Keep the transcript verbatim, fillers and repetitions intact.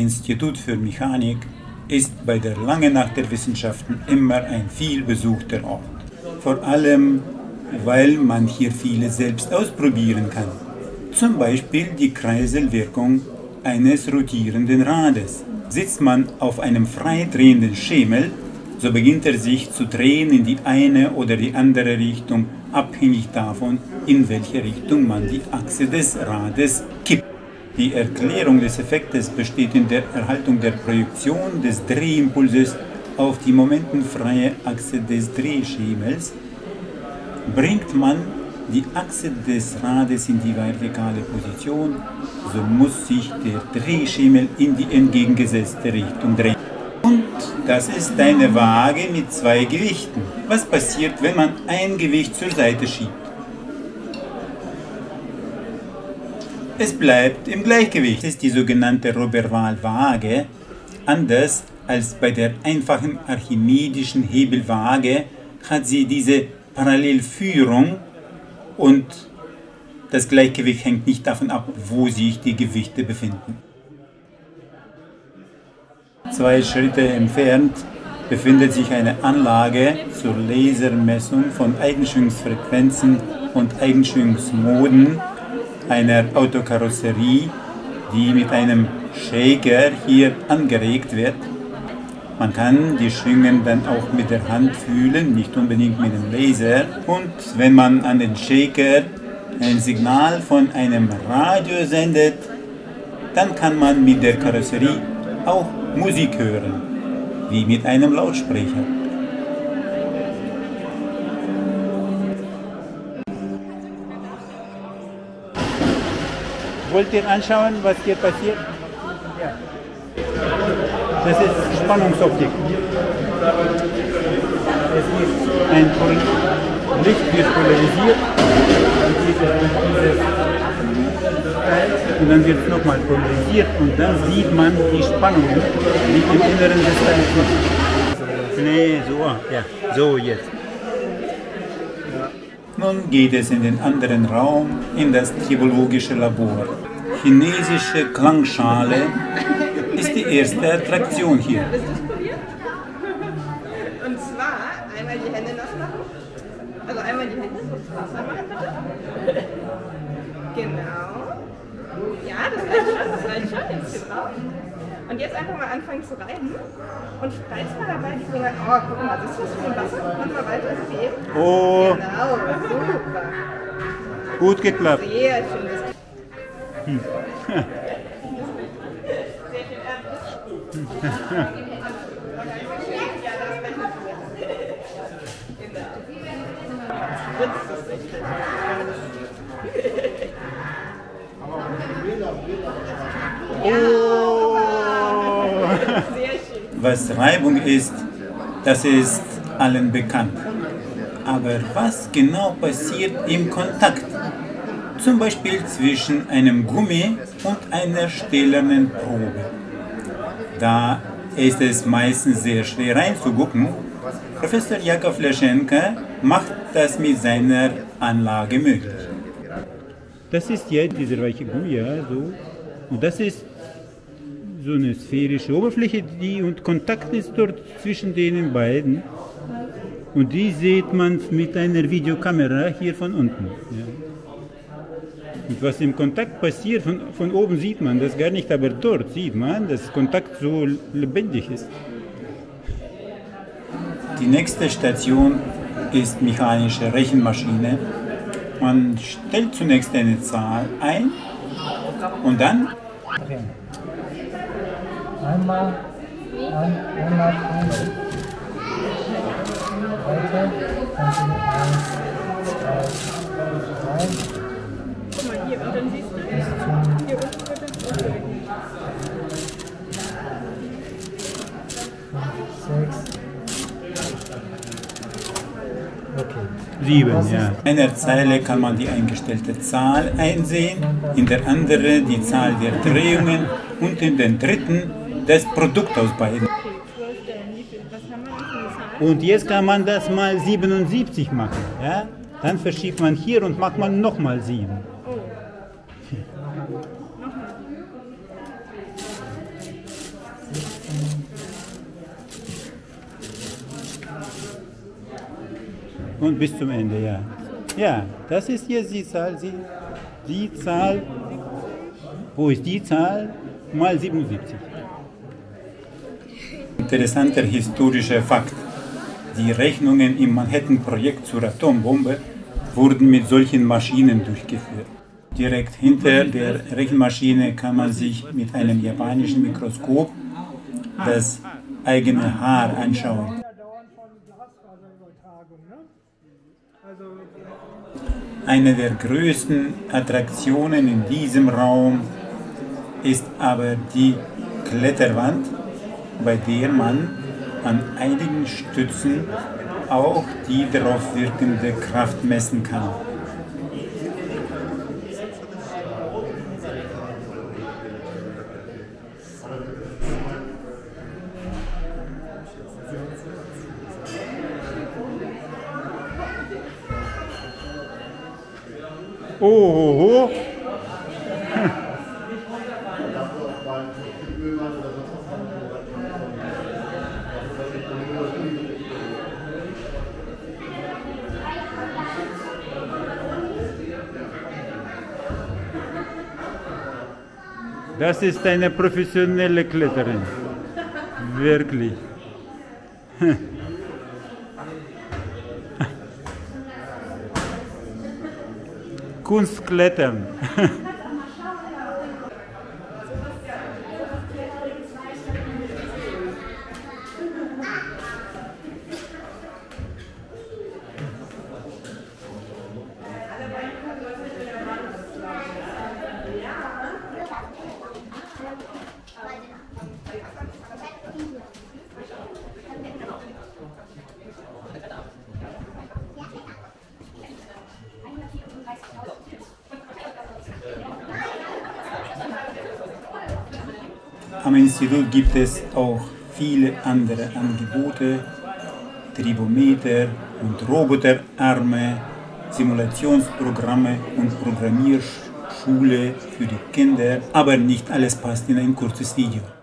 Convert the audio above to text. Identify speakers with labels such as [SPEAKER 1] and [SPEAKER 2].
[SPEAKER 1] Institut für Mechanik ist bei der Lange Nacht der Wissenschaften immer ein vielbesuchter Ort. Vor allem, weil man hier vieles selbst ausprobieren kann. Zum Beispiel die Kreiselwirkung eines rotierenden Rades. Sitzt man auf einem frei drehenden Schemel, so beginnt er sich zu drehen in die eine oder die andere Richtung, abhängig davon, in welche Richtung man die Achse des Rades kippt. Die Erklärung des Effektes besteht in der Erhaltung der Projektion des Drehimpulses auf die momentenfreie Achse des Drehschemels. Bringt man die Achse des Rades in die vertikale Position, so muss sich der Drehschemel in die entgegengesetzte Richtung drehen. Und das ist eine Waage mit zwei Gewichten. Was passiert, wenn man ein Gewicht zur Seite schiebt? Es bleibt im Gleichgewicht. Das ist die sogenannte Roberval-Waage. Anders als bei der einfachen archimedischen Hebelwaage hat sie diese Parallelführung und das Gleichgewicht hängt nicht davon ab, wo sich die Gewichte befinden. Zwei Schritte entfernt befindet sich eine Anlage zur Lasermessung von Eigenschwingungsfrequenzen und Eigenschwingungsmoden einer Autokarosserie, die mit einem Shaker hier angeregt wird. Man kann die Schwingen dann auch mit der Hand fühlen, nicht unbedingt mit dem Laser. Und wenn man an den Shaker ein Signal von einem Radio sendet, dann kann man mit der Karosserie auch Musik hören, wie mit einem Lautsprecher. Wollt ihr anschauen, was hier passiert? Ja. Das ist Spannungsoptik. Es gibt ein Licht wird polarisiert und dann wird es nochmal polarisiert und dann sieht man die Spannungen, die im Inneren des Teils sind. Nee, so, ja, so jetzt. Nun geht es in den anderen Raum, in das tribologische Labor. Chinesische Klangschale ist die erste Attraktion hier.
[SPEAKER 2] Willst du es probieren? Und zwar einmal die Hände nass machen. Also einmal die Hände so Wasser machen bitte. Genau. Ja, das reicht schon, das reicht schon. Jetzt hier drauf. Und jetzt einfach mal anfangen zu reiben. Und spreiz mal dabei die Finger. Oh, guck mal, siehst du das für ein Wasser? Mach mal weiter, so wie eben.
[SPEAKER 1] Oh.
[SPEAKER 2] Genau, super.
[SPEAKER 1] Gut geklappt.
[SPEAKER 2] Sehr schön.
[SPEAKER 1] Hm. Oh. Was Reibung ist, das ist allen bekannt. Aber was genau passiert im Kontakt? Zum Beispiel zwischen einem Gummi und einer stählernen Probe. Da ist es meistens sehr schwer reinzugucken. Professor Jakov Leschenka macht das mit seiner Anlage möglich. Das ist jetzt dieser weiche Gummi, ja, so. Und das ist so eine sphärische Oberfläche, die und Kontakt ist dort zwischen den beiden. Und die sieht man mit einer Videokamera hier von unten. Ja. Und was im Kontakt passiert, von, von oben sieht man das gar nicht, aber dort sieht man, dass Kontakt so lebendig ist. Die nächste Station ist mechanische Rechenmaschine. Man stellt zunächst eine Zahl ein und dann
[SPEAKER 3] einmal, ein, einmal, einmal. Weiter, dann eins, zwei, drei.
[SPEAKER 2] Guck mal hier, und dann siehst du, hier unten wird es aufgerechnet.
[SPEAKER 3] sechs. Okay.
[SPEAKER 1] Sieben, ja. In einer Zeile kann man die eingestellte Zahl einsehen, in der anderen die Zahl der Drehungen und in der dritten das Produkt aus beiden. Und jetzt kann man das mal siebenundsiebzig machen. Ja? Dann verschiebt man hier und macht man nochmal sieben. Und bis zum Ende, ja. Ja, das ist jetzt die Zahl, die, die Zahl, wo ist die Zahl? Mal siebenundsiebzig. Interessanter historischer Fakt. Die Rechnungen im Manhattan-Projekt zur Atombombe wurden mit solchen Maschinen durchgeführt. Direkt hinter der Rechenmaschine kann man sich mit einem japanischen Mikroskop das eigene Haar anschauen. Eine der größten Attraktionen in diesem Raum ist aber die Kletterwand, bei der man an einigen Stützen auch die darauf wirkende Kraft messen kann. Oh, oh, oh. Das ist eine professionelle Kletterin. Wirklich. Kunstklettern. Am Institut gibt es auch viele andere Angebote, Tribometer und Roboterarme, Simulationsprogramme und Programmierschule für die Kinder, aber nicht alles passt in ein kurzes Video.